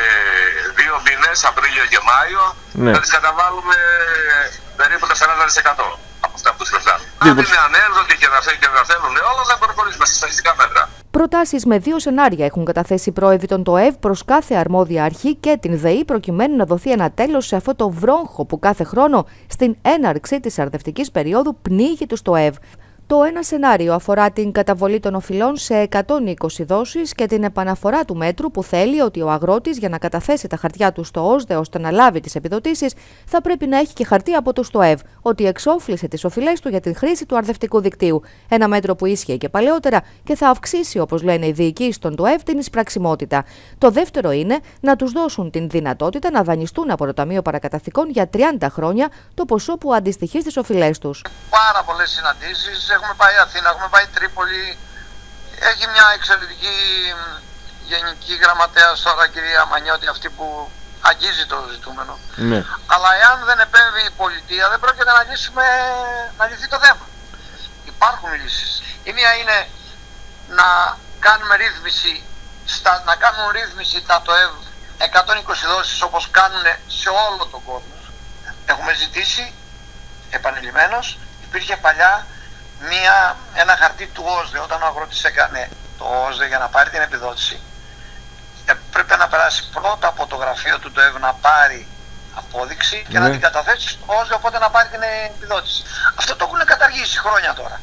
2 μήνες, Απρίλιο και Μάιο, θα τις καταβάλουμε περίπου το 40% από αυτά που χρωστάμε. Αν είναι ανέρδοτοι και θα θέλουν όλα, θα προχωρήσουμε στα στατιστικά μέτρα. Προτάσεις με 2 σενάρια έχουν καταθέσει οι πρόεδροι των ΤΟΕΒ προς κάθε αρμόδια αρχή και την ΔΕΗ, προκειμένου να δοθεί ένα τέλος σε αυτό το βρόγχο που κάθε χρόνο στην έναρξη της αρδευτικής περίοδου πνίγει τους ΤΟΕΒ. Το ένα σενάριο αφορά την καταβολή των οφειλών σε 120 δόσεις και την επαναφορά του μέτρου που θέλει ότι ο αγρότης για να καταθέσει τα χαρτιά του στο ΩΣΔΕ ώστε να λάβει τις επιδοτήσεις θα πρέπει να έχει και χαρτί από το ΤΟΕΒ ότι εξόφλησε τις οφειλές του για την χρήση του αρδευτικού δικτύου. Ένα μέτρο που ίσχυε και παλαιότερα και θα αυξήσει, όπως λένε οι διοικήσεις των ΤΟΕΒ, την εισπραξιμότητα. Το δεύτερο είναι να τους δώσουν την δυνατότητα να δανειστούν από το Ταμείο Παρακαταθήκων για 30 χρόνια το ποσό που αντιστοιχεί στις οφειλές τους. Πάρα πολλές συναντήσεις. Έχουμε πάει Αθήνα, έχουμε πάει Τρίπολη. Έχει μια εξαιρετική γενική γραμματέα τώρα, κυρία Μανιώτη, αυτή που αγγίζει το ζητούμενο. Ναι. Αλλά εάν δεν επέμβει η πολιτεία, δεν πρόκειται να λυθεί το θέμα. Υπάρχουν λύσεις. Η μία είναι να κάνουμε ρύθμιση, να κάνουν ρύθμιση τα ΤΟΕΒ 120 δόσεις όπως κάνουν σε όλο τον κόσμο. Έχουμε ζητήσει επανειλημμένος. Υπήρχε παλιά ένα χαρτί του ΟΣΔΕ, όταν ο αγρότης έκανε το ΟΣΔΕ για να πάρει την επιδότηση. Πρέπει να περάσει πρώτα από το γραφείο του ΕΒ να πάρει απόδειξη και να την καταθέσει στο ΟΣΔΕ, οπότε να πάρει την επιδότηση. Αυτό το έχουν καταργήσει χρόνια τώρα.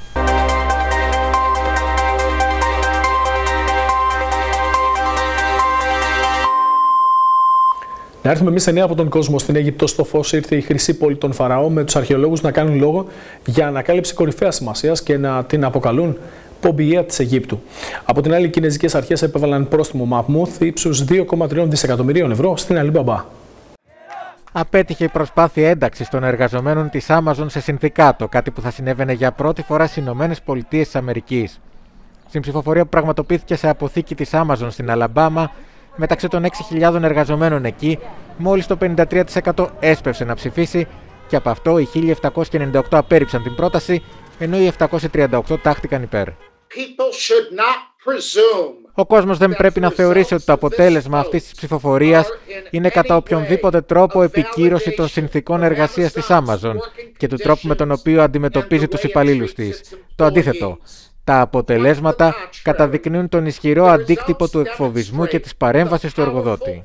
Να έρθουμε εμείς σε νέα από τον κόσμο. Στην Αίγυπτο στο φως ήρθε η χρυσή πόλη των Φαραώ, με τους αρχαιολόγους να κάνουν λόγο για ανακάλυψη κορυφαίας σημασίας και να την αποκαλούν πομπιεία της Αιγύπτου. Από την άλλη, οι κινέζικες αρχές επέβαλαν πρόστιμο Μαχμούθ ύψους 2,3 δισεκατομμυρίων ευρώ στην Αλιμπαμπά. Απέτυχε η προσπάθεια ένταξης των εργαζομένων της Amazon σε συνδικάτο, κάτι που θα συνέβαινε για πρώτη φορά στις ΗΠΑ. Στην ψηφοφορία που πραγματοποιήθηκε σε αποθήκη της Amazon στην Αλαμπάμα, μεταξύ των 6.000 εργαζομένων εκεί, μόλις το 53% έσπευσε να ψηφίσει και από αυτό οι 1.798 απέρριψαν την πρόταση, ενώ οι 738 τάχτηκαν υπέρ. Ο κόσμος δεν πρέπει να θεωρήσει ότι το αποτέλεσμα αυτής της ψηφοφορίας είναι κατά οποιονδήποτε τρόπο επικύρωση των συνθηκών εργασίας της Amazon και του τρόπου με τον οποίο αντιμετωπίζει τους υπαλλήλους της. Το αντίθετο. Τα αποτελέσματα καταδεικνύουν τον ισχυρό αντίκτυπο του εκφοβισμού και της παρέμβασης του εργοδότη.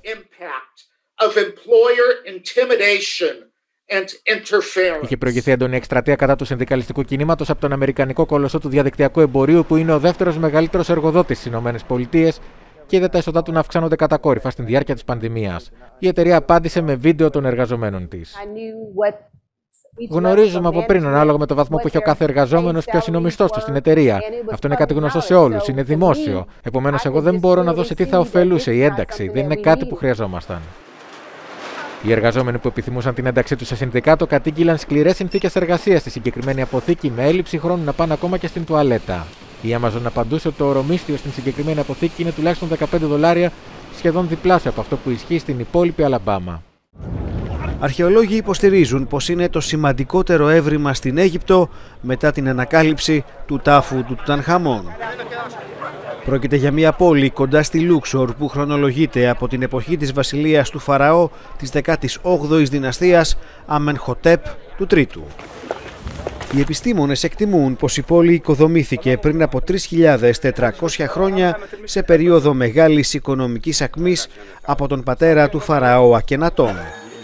Είχε προηγηθεί έντονη εκστρατεία κατά του συνδικαλιστικού κινήματος από τον αμερικανικό κολοσσό του διαδικτυακού εμπορίου, που είναι ο δεύτερος μεγαλύτερος εργοδότης στις ΗΠΑ και είδε τα έσοδα του να αυξάνονται κατακόρυφα στην διάρκεια της πανδημίας. Η εταιρεία απάντησε με βίντεο των εργαζομένων της. Γνωρίζουμε από πριν, ανάλογα με το βαθμό που έχει ο κάθε εργαζόμενος, ποιος είναι ο μισθός του στην εταιρεία. Αυτό είναι κάτι γνωστό σε όλους, είναι δημόσιο. Επομένως, εγώ δεν μπορώ να δω σε τι θα ωφελούσε η ένταξη. Δεν είναι κάτι που χρειαζόμασταν. Οι εργαζόμενοι που επιθυμούσαν την ένταξή τους σε συνδικάτο κατήγγειλαν σκληρές συνθήκες εργασίας στη συγκεκριμένη αποθήκη, με έλλειψη χρόνου να πάνε ακόμα και στην τουαλέτα. Η Amazon απαντούσε ότι το ωρομίσθιο στην συγκεκριμένη αποθήκη είναι τουλάχιστον $15, σχεδόν διπλάσιο από αυτό που ισχύει στην υπόλοιπη Αλαμπάμα. Αρχαιολόγοι υποστηρίζουν πως είναι το σημαντικότερο έβριμα στην Αίγυπτο μετά την ανακάλυψη του τάφου του Τουτανχαμών. Πρόκειται για μια πόλη κοντά στη Λούξορ που χρονολογείται από την εποχή της βασιλείας του Φαραώ της 18ης δυναστείας Amenhotep του Τρίτου. Οι επιστήμονες εκτιμούν πως η πόλη οικοδομήθηκε πριν από 3.400 χρόνια σε περίοδο μεγάλης οικονομικής ακμής από τον πατέρα του Φαραώ Ακενατών.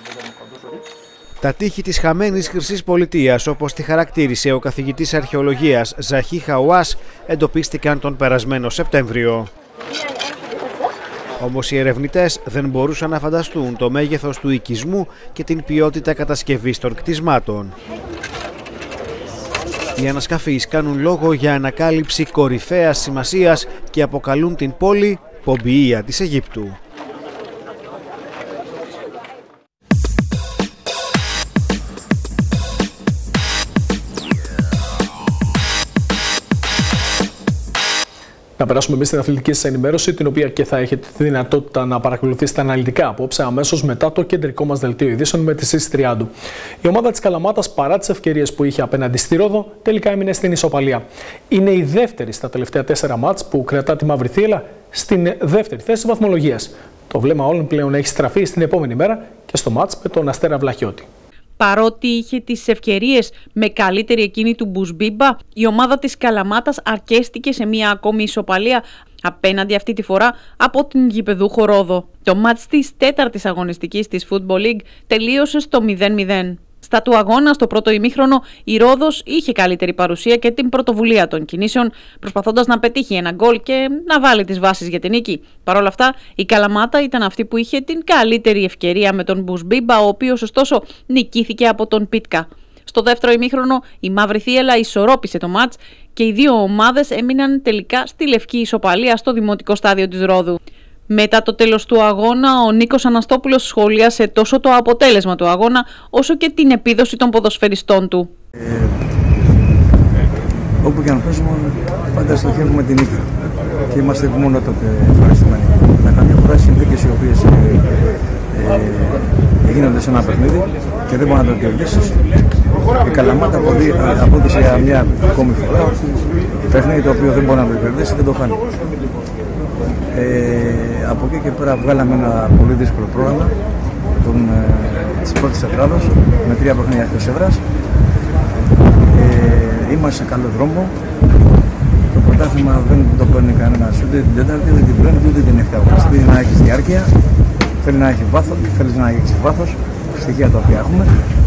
Τα τείχη της χαμένης Χρυσής Πολιτείας, όπως τη χαρακτήρισε ο καθηγητής αρχαιολογίας Ζαχί Χαουάς, εντοπίστηκαν τον περασμένο Σεπτέμβριο. Όμως οι ερευνητές δεν μπορούσαν να φανταστούν το μέγεθος του οικισμού και την ποιότητα κατασκευής των κτισμάτων. Οι ανασκαφείς κάνουν λόγο για ανακάλυψη κορυφαίας σημασίας και αποκαλούν την πόλη πομπιεία της Αιγύπτου. Να περάσουμε εμείς στην αθλητική σας ενημέρωση, την οποία και θα έχετε τη δυνατότητα να παρακολουθήσετε αναλυτικά απόψε, αμέσως μετά το κεντρικό μας δελτίο ειδήσεων με τη Σύση Τριάντου. Η ομάδα της Καλαμάτας, παρά τις ευκαιρίες που είχε απέναντι στη Ρόδο, τελικά έμεινε στην ισοπαλία. Είναι η δεύτερη στα τελευταία 4 μάτς που κρατά τη Μαύρη Θύελλα στην δεύτερη θέση βαθμολογίας. Το βλέμμα όλων πλέον έχει στραφεί στην επόμενη μέρα και στο μάτς με τον Αστέρα Βλαχιώτη. Παρότι είχε τις ευκαιρίες με καλύτερη εκείνη του Μπουσμπίμπα, η ομάδα της Καλαμάτας αρκέστηκε σε μία ακόμη ισοπαλία απέναντι αυτή τη φορά από την γηπεδούχο Ρόδο. Το μάτς της τέταρτης αγωνιστικής της Football League τελείωσε στο 0-0. Στα του αγώνα, στο πρώτο ημίχρονο, η Ρόδος είχε καλύτερη παρουσία και την πρωτοβουλία των κινήσεων, προσπαθώντας να πετύχει ένα γκολ και να βάλει τις βάσεις για την νίκη. Παρ' όλα αυτά, η Καλαμάτα ήταν αυτή που είχε την καλύτερη ευκαιρία με τον Μπουσμπίμπα, ο οποίος ωστόσο νικήθηκε από τον Πίτκα. Στο δεύτερο ημίχρονο, η Μαύρη Θύελλα ισορρόπησε το μάτς και οι δύο ομάδες έμειναν τελικά στη λευκή ισοπαλία στο δημοτικό στάδιο της Ρόδου. Μετά το τέλος του αγώνα, ο Νίκος Αναστόπουλος σχολίασε τόσο το αποτέλεσμα του αγώνα, όσο και την επίδοση των ποδοσφαιριστών του. Όπου και να παίζουμε, πάντα στοχεύουμε την νίκη και είμαστε επιμονότατοι ευχαριστημένοι. Με καμία φορά συνθήκες οι οποίες γίνονται σε ένα παιχνίδι και δεν μπορεί να το κερδίσεις. Η Καλαμάτα απόδεισε για μια ακόμη φορά παιχνίδι το οποίο δεν μπορεί να το κερδίσει, δεν το χάνει. Από εκεί και πέρα βγάλαμε ένα πολύ δύσκολο πρόγραμμα της πρώτης τετράδος με 3 παιχνίδια εκτός έδρας είμαστε σε καλό δρόμο. Το πρωτάθλημα δεν το παίρνει κανένας ούτε την Τέταρτη, ούτε την Πέμπτη, ούτε την Εβδόμη. Θέλει να έχει διάρκεια, θέλει να έχει βάθος, στοιχεία τα οποία έχουμε.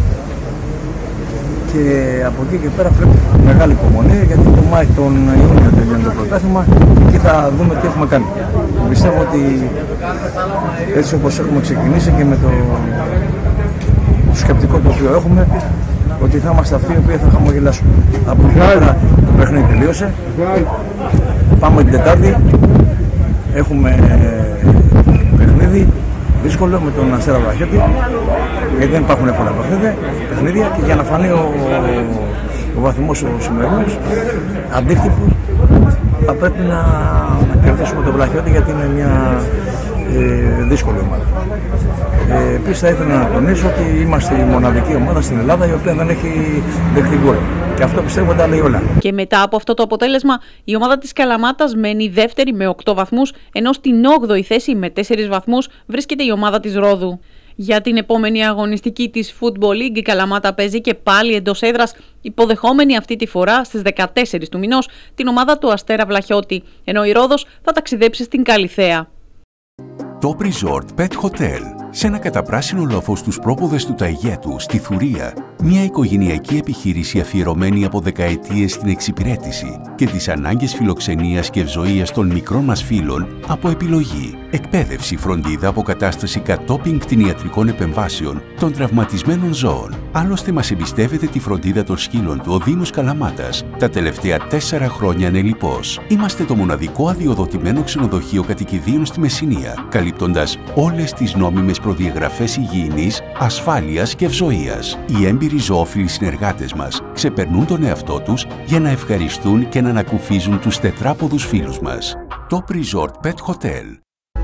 Και από εκεί και πέρα πρέπει μεγάλη υπομονή, γιατί τον Ιούνιο τελειώνει το πρωτάθλημα και θα δούμε τι έχουμε κάνει. Πιστεύω ότι έτσι όπως έχουμε ξεκινήσει και με το σκεπτικό το οποίο έχουμε, ότι θα είμαστε αυτοί οι οποίοι θα χαμογελάσουν. Από εκεί πέρα το παιχνίδι τελείωσε. Πάμε την Τετάρτη. Έχουμε παιχνίδι δύσκολο με τον Αστέρα Βλαχιώτη, γιατί δεν υπάρχουν εύκολα παιχνίδια και για να φανεί ο βαθμός ο σημερινός αντίκτυπο θα πρέπει να κερδίσουμε τον Βλαχιώτη, γιατί είναι μια δύσκολη ομάδα. Επίσης θα ήθελα να τονίσω ότι είμαστε η μοναδική ομάδα στην Ελλάδα η οποία δεν έχει δεχτεί γκολ. Και αυτό πιστεύω τα λέει όλα. Και μετά από αυτό το αποτέλεσμα, η ομάδα της Καλαμάτας μένει δεύτερη με 8 βαθμούς, ενώ στην 8η θέση με 4 βαθμούς βρίσκεται η ομάδα της Ρόδου. Για την επόμενη αγωνιστική της Football League, η Καλαμάτα παίζει και πάλι εντός έδρας, υποδεχόμενη αυτή τη φορά στις 14 του μηνός την ομάδα του Αστέρα Βλαχιώτη, ενώ η Ρόδος θα ταξιδέψει στην Καλιθέα. Top Resort Pet Hotel, σε ένα καταπράσινο λόφο στους πρόποδες του Ταϊγέτου, στη Θουρία, μια οικογενειακή επιχείρηση αφιερωμένη από δεκαετίες στην εξυπηρέτηση και τις ανάγκες φιλοξενίας και ευζοίας των μικρών μας φίλων από επιλογή. Εκπαίδευση, φροντίδα, αποκατάσταση κατόπιν κτηνιατρικών επεμβάσεων των τραυματισμένων ζώων. Άλλωστε μας εμπιστεύεται τη φροντίδα των σκύλων του ο Δήμος Καλαμάτας τα τελευταία 4 χρόνια ανελιπώς. Είμαστε το μοναδικό αδειοδοτημένο ξενοδοχείο κατοικιδίων στη Μεσσηνία, καλύπτοντας όλες τις νόμιμες προδιαγραφές υγιεινής, ασφάλειας και ευζοίας. Οι έμπειροι ζωόφιλοι συνεργάτες μας ξεπερνούν τον εαυτό τους για να ευχαριστούν και να ανακουφίζουν τους τετράποδους φίλους μας. Top Resort Pet Hotel.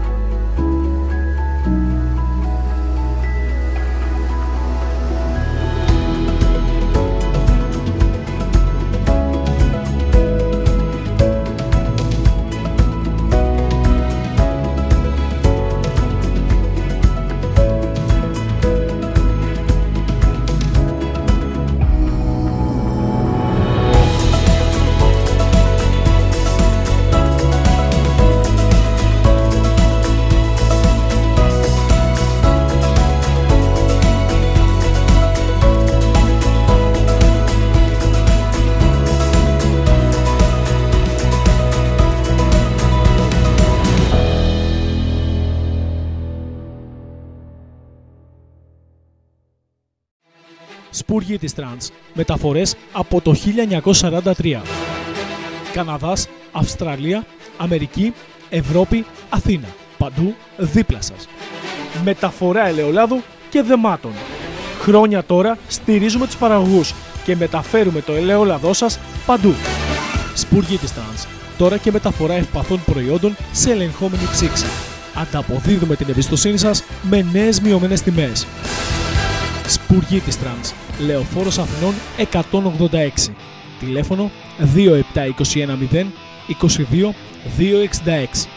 Σπουργίτη Τρανς. Μεταφορές από το 1943. Καναδάς, Αυστραλία, Αμερική, Ευρώπη, Αθήνα. Παντού δίπλα σας. Μεταφορά ελαιολάδου και δεμάτων. Χρόνια τώρα στηρίζουμε τους παραγωγούς και μεταφέρουμε το ελαιόλαδό σας παντού. Σπουργίτη Τρανς. Τώρα και μεταφορά ευπαθών προϊόντων σε ελεγχόμενη ψήξη. Ανταποδίδουμε την εμπιστοσύνη σας με νέες μειωμένες τιμές. Σπουργίτης Τρανς, Λεωφόρος Αθηνών 186. Τηλέφωνο 27210 22 266.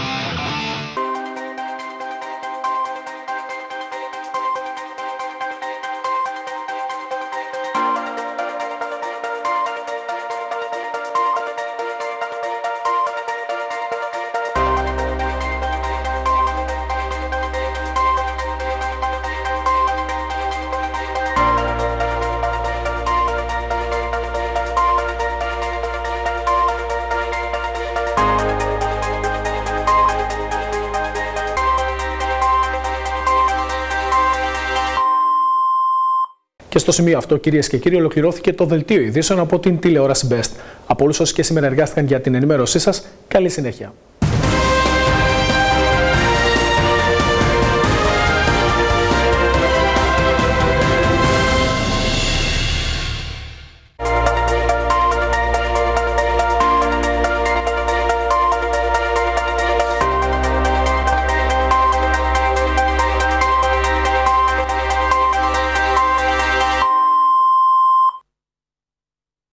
Και στο σημείο αυτό, κυρίες και κύριοι, ολοκληρώθηκε το δελτίο ειδήσεων από την τηλεόραση Best. Από όλους όσοι και σήμερα εργάστηκαν για την ενημέρωσή σας, καλή συνέχεια.